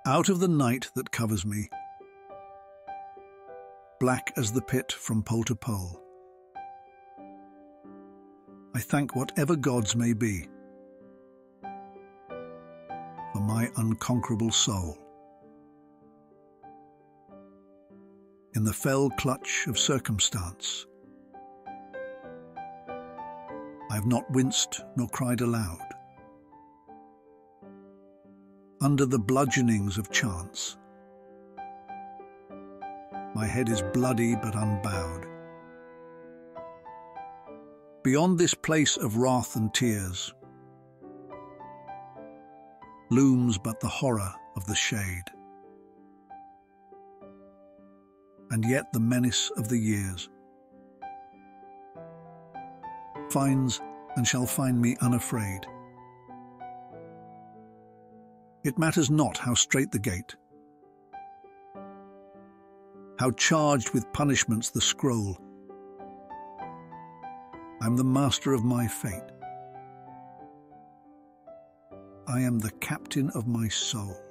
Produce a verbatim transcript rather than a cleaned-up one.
Out of the night that covers me, black as the pit from pole to pole, I thank whatever gods may be for my unconquerable soul. In the fell clutch of circumstance, I have not winced nor cried aloud. Under the bludgeonings of chance, my head is bloody but unbowed. Beyond this place of wrath and tears looms but the horror of the shade, and yet the menace of the years finds and shall find me unafraid. It matters not how strait the gate, how charged with punishments the scroll. I'm the master of my fate. I am the captain of my soul.